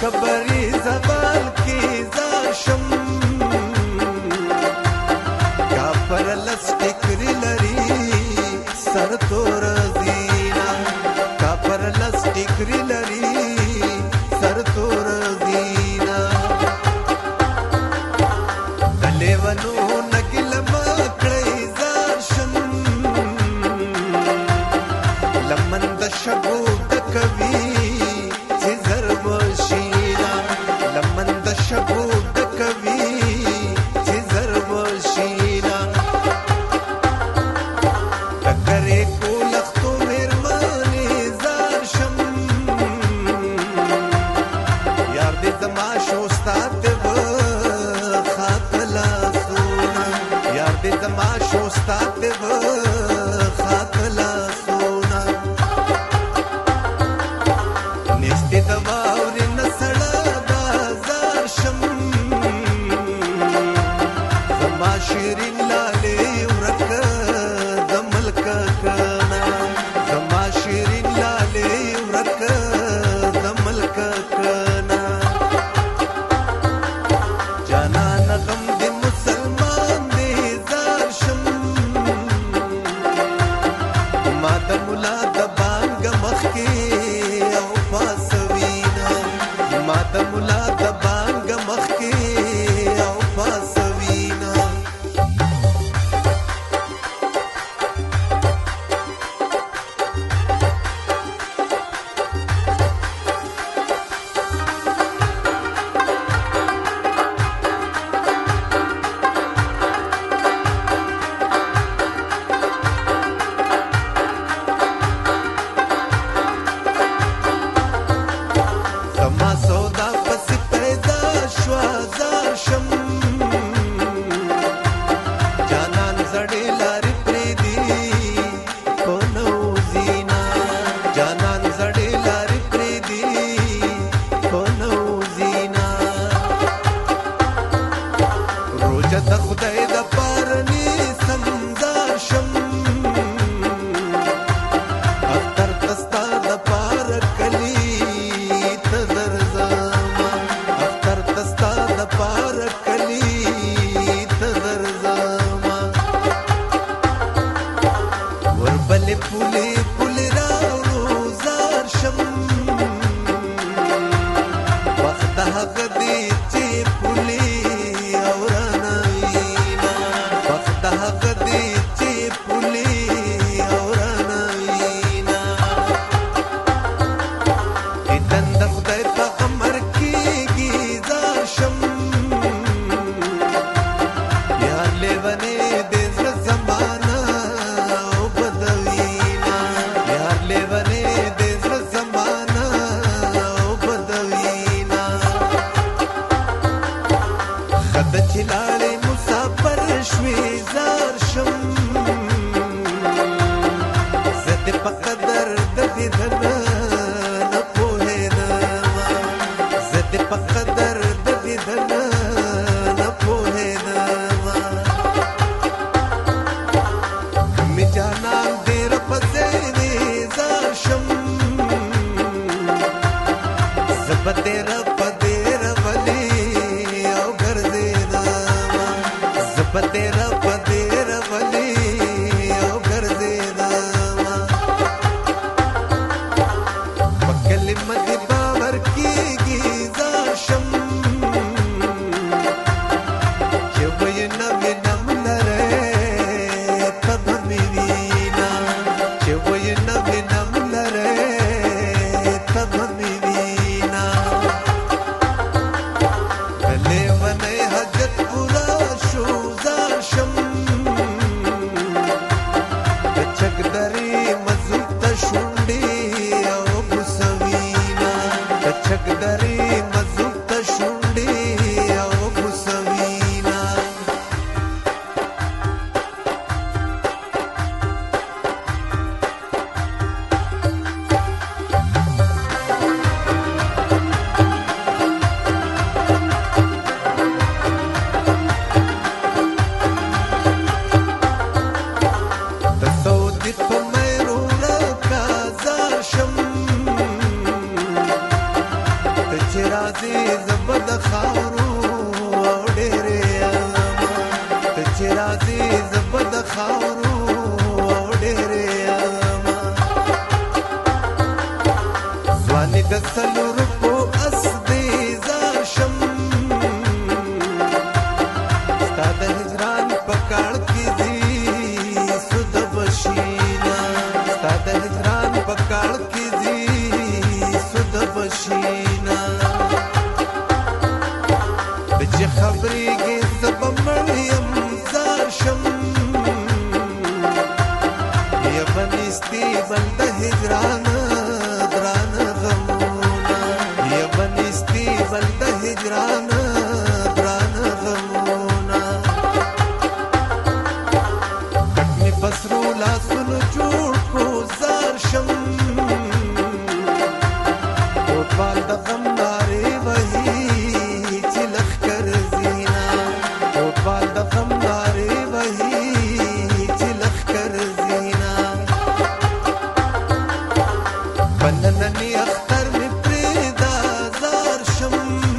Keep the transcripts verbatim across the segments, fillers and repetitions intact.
خبرې زبال کې زاشم کافر لس ټکري لري سر تور زینا کافر لس ټکري لري سر تور زینا دلیونو نګل مکړې زاشم لمن د شګو د کوي چې زرب شینا لمن د شګو د کوي چې زرب شینا ټکرې کو لختو مېرمنې زاشم یار دې زما شوستا ته و خاتلا سونا یار دې زما شوستا ته و خاتلا سونا نشته د واورې نسړه دا زاشم زما شیرین لالې ورک د ملک کنا زما شیرین لالې ورک د ملک کنا جانا نغم دې مسلمان دې زاشم ما د مولا د بانګ مخ کې او پاسوینا ما د مولا د بانګ مخ کې او پاسوینا زما سودا پس پیدا شوا زاشم جانان زړې لارې پرېږدي په نو زینا جانان زړې لارې پرېږدي په نو زینا روژه د خدای د پاره نیسم زاشم اختر ته ستا د پاره کلي ته درځمه اختر ته ستا د پاره کلي ته درځمه وربلې پولې پولې راوړو زاشم وخت هغه دی چې پولې او رانه وینا وخت هغه دی چې پولې او رانه وینا ایدن د خدای په امر کېږي زاشم یار لیونې دې زړه زمانه او بدوینا یار لیونې دې زړه زمانه او بدوینا خد چې لاړې مسافر شوې زاشم زه دې په قدر د دیدن نه پوهېدمه زه دې په قدر د دیدن نه پوهېدمه مې جانان ډېر په ځینې زاشم زه به ډېر په ډېر ولې او ګرځېدمه زه به ډېر په ډېر ولې او ګرځېدمه په کلمه دې باور کېږي زاشم چې وینا وینم لرې ته به مې وینا چې وینا وینم لرې ته به مې وینا د لیونۍ حاجت پوره شو زاشم د چکدرې مزوب ته شونډې او بوسوینا د چکدرې مزوب ته شونډې او بوسوینا راځي زبر د خاورو او ډېرې یمه ته چې راځي زبر د خاورو او ډېرې یمه ځواني د څلورو په اس دې زار شم ستا د هجران په کاڼ کې ځي سود بشینا ستا د هجران په کاڼ کې ځي سود بشینا چې خبرېږي زه به مړ یم زار شم یا به نیستي بل د هجرانه درانه غمونه یا به نیستي بل د هجرانه درانه غمونه کټ مې په سرو لاسونو جوړ کړو زار شم کوټوال د غم نارې وهي بلنني اختر مې پرېږده زار شم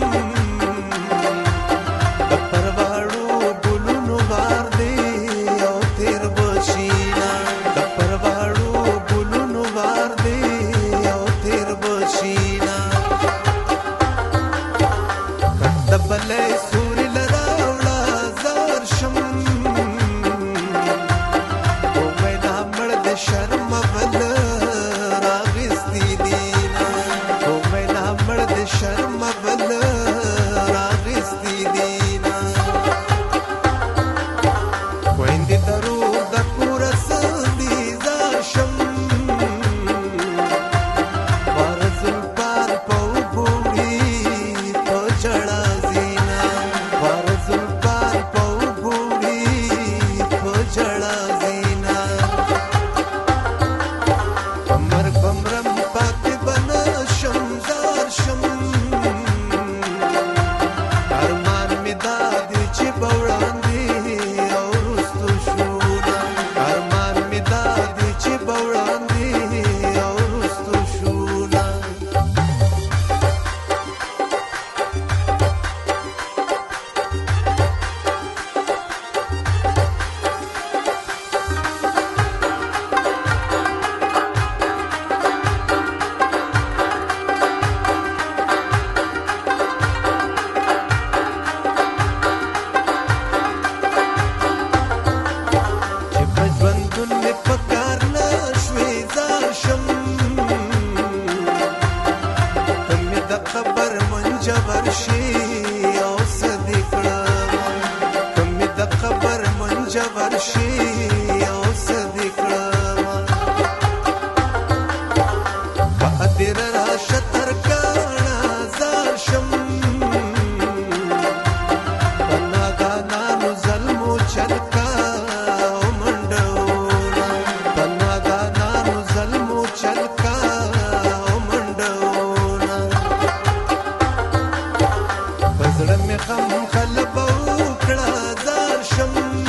د پرواړو ګلونو بار دی او تېر بشینا د پرواړو ګلونو بار دی او تېر بشینا کټ د بلې سوري له راوړه زار شم ومې نه مړ د شرم بل شرم بل راغستی دینا خویندې درور د کوره سندي زار شم واره زلفان په اوږو وړي په ژړا زینا واره زلفان په اوږو وړي په ژړا زینا په مرګ به مرم پاتې به نه شم زار شم جبر شي او صدې کړم کمې د خبر منجبر شي او صدې کړم په ادیر راشه تر کاڼه زار شم په ناګانانو ظلمو چلکا او منډونه په ناګانانو ظلمو چلکا زړه مې غم غلبه وکړه زار شم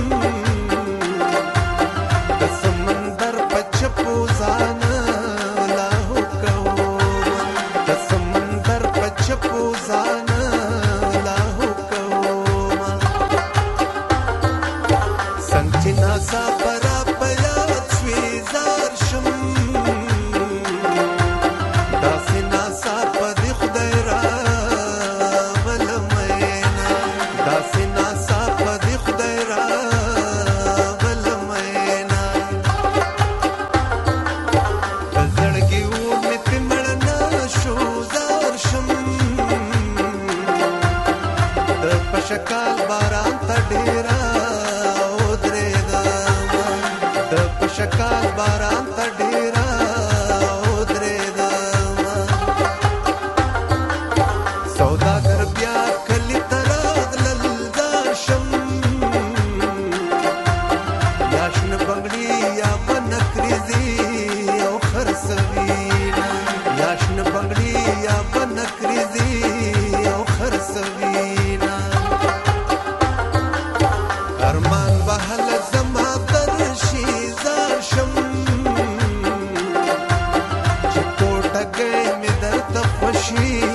د سمندر په چپو ځانه لاهو کوم د سمندر په چپو ځانه لاهو کوم څنګه چې ناڅاپه راپه یاد شوې زار شم داسې ناڅاپه د خدای را شکال باران ته ډېره ودرېدم د په شکال باران ته ډېره ودرېدم سوداګر بیا کلي ته راغلل زار شم یا شنه بنګړي یا به نکریزي او خرڅوینه یا شنه بنګړي یا به نکریزي او خرڅوینه ارمان بهل زما درشي زار شم چې ټوټه گئے مې درته خوشي